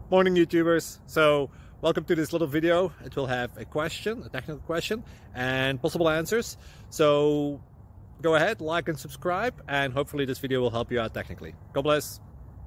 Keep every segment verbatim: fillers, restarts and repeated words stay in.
Morning YouTubers. So welcome to this little video. It will have a question, a technical question, and possible answers. So go ahead, like and subscribe, and hopefully this video will help you out technically. God bless.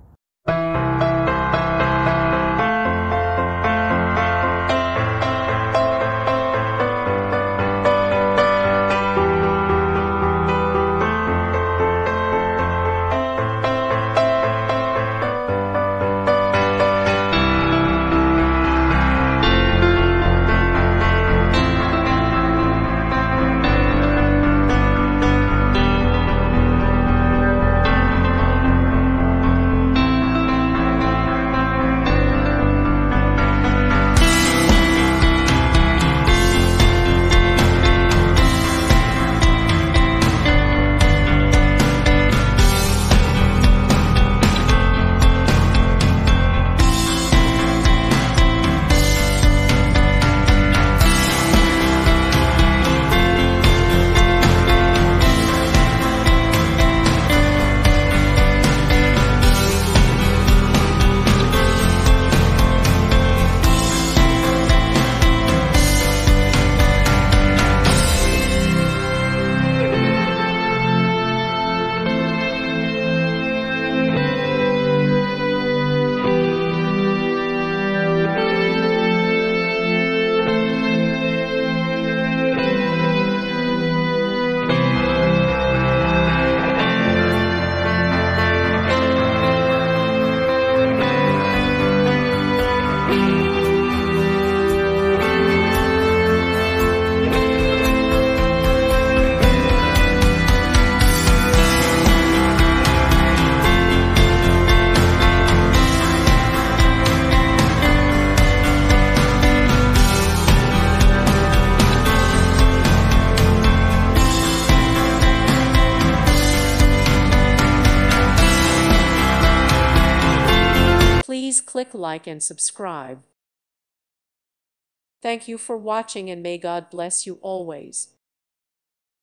Please click like and subscribe. Thank you for watching, and may God bless you always.